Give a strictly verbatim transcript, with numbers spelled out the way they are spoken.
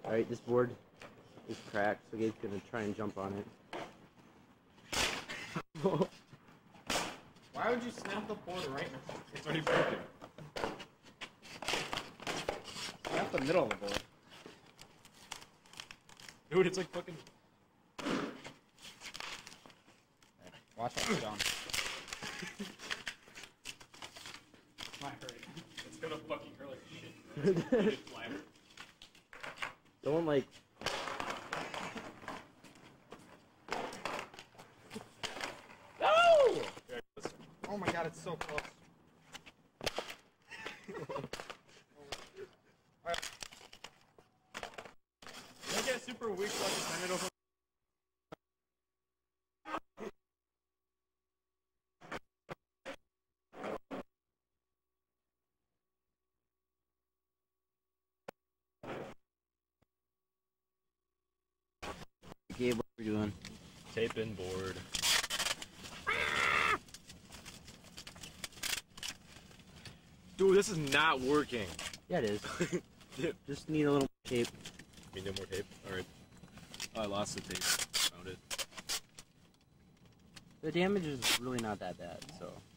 Alright, this board is cracked, so Gabe's gonna try and jump on it. Why would you snap the board right now? It's already broken. Snap the middle of the board. Dude, it's like fucking... Watch out, John. It's not hurting. It's gonna fucking hurt like shit. Don't like... No! Oh my god, it's so close. Alright. Can I get super weak so I can send it over? Gabe, what are we doing? Tape in board. Dude, this is not working. Yeah, it is. Just need a little tape. You need more tape? Alright. Oh, I lost the tape. Found it. The damage is really not that bad, so...